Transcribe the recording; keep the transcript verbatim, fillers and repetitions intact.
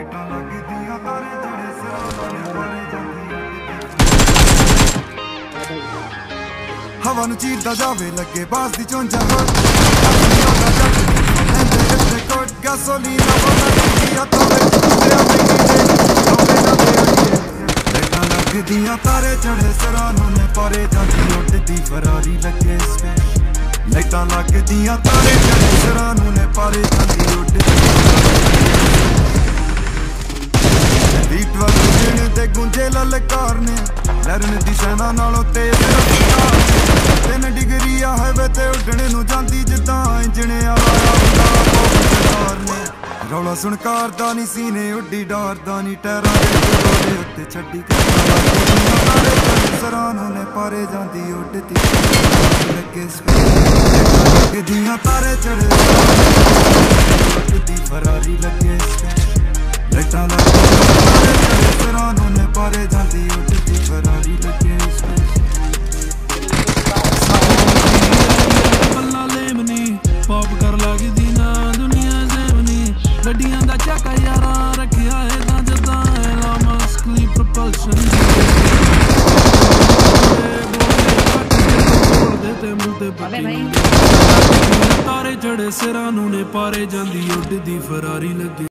ਲਾਈਟਾਂ ਲੱਗਦੀਆਂ ਤਾਰੇ ਜਿਹੜੇ ਸਿਰਾਂ ਨੇ ਮਾਰੇ ਜਾਂਦੀ ਹਵਾ ਨੂੰ ਚੀਰਦਾ ਜਾਵੇ ਲੱਗੇ ਬਾਸ ਦੀ ਚੁੰਝਾ ਹੋਟ ਲੈਂਦੇ ਇੱਥੇ ਕੋਟ ਗੈਸੋਲੀਨਾ ਬੋਲਦੀ ਆ ਤੋਵੇ ਤੇਰਾ ਲਾਈਟਾਂ ਲੱਗਦੀਆਂ ਤਾਰੇ ਜਿਹੜੇ ਸਿਰਾਂ ਨੇ ਪਾਰੇ ਜਾਂਦੀ ਉੱਡਦੀ ਫਰਾਰੀ ਲੱਗੇ ਸਪੈਸ਼ ਲਾਈਟਾਂ ਲੱਗਦੀਆਂ ਤਾਰੇ ਜਿਹੜੇ ਸਿਰਾਂ ਨੇ ਪਾਰੇ ਜਾਂਦੀ ਉੱਡਦੀ ਵੀਟ ਵਗਣ ਤੇ ਗੁੰਝੇ ਲਲਕਾਰ ਨੇ ਲਹਿਰਨ ਦੀ ਸ਼ੈਨਾ ਨਾਲੋਂ ਤੇਜ਼ ਰਫ਼ਤਾਰ ਤਿੰਨ ਡਿਗਰੀ ਆ ਹਾਈਵੇ ਤੇ ਉੱਡਣੇ ਨੂੰ ਜਾਂਦੀ ਜਿੱਦਾਂ ਇੰਜਣ ਆਇਆ ਹੁੰਦਾ ਨੇ ਰੌਲਾ ਸੁਣ ਕਾਰ ਦਾ ਨਹੀਂ ਸੀਨੇ ਉੱਡੀ ਡਾਰਦਾ ਨਹੀਂ ਟਾਇਰਾਂ ਦੇ ਉੱਤੇ ਛੱਡੀ ਤਾਰੇ ਸਰਾਂ ਨੇ ਪਾਰੇ ਜਾਂਦੀ ਉੱਡਦੀ ਲੱਗੇ ਲੱਗਦੀਆਂ ਤਾਰੇ ਚੜੇ ਉੱਡਦੀ ਫਰਾਰੀ ਲੱਗੇ ਲਾਈਟਾਂ ਲੱਗਦੀਆਂ ਸਰਾਂ ਨੇ ਪਾਰੇ ਜਾਂਦੀ ਉੱਡਦੀ ਫਰਾਰੀ ਲੱਗੇ ਬੱਲਾ ਲੇਮਨੀ ਪੌਪ ਕਰ ਲੱਗਦੀ ਨਾ ਦੁਨੀਆ ਜ਼ੇਮਨੀ ਗੱਡੀਆਂ ਦਾ ਚੱਕਾ ਯਾਰਾਂ ਰੱਖਿਆ ਏ ਤਾਂ ਜਦਾਂ ਲਾਮਾ ਸਕਲੀ ਪ੍ਰੋਪਲਸ਼ਨ ਤੇ ਮੂੰਹ ਤੇ ਪੱਟੀ ਤਾਰੇ ਚੜੇ ਸਿਰਾਂ ਨੂੰ ਨੇ ਪਾਰੇ ਜਾਂਦੀ ਉੱਡਦੀ ਫਰਾਰੀ ਲੱਗੀ